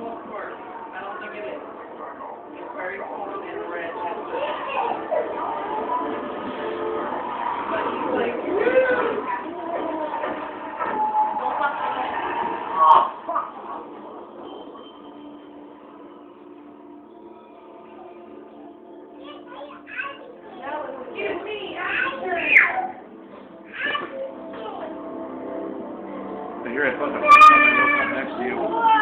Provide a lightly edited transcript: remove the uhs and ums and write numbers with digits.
Of course. I don't think it is. It's very cold and red. But he's like, don't fuck with it. Excuse me, Here, I thought that was coming. They'll come next to you.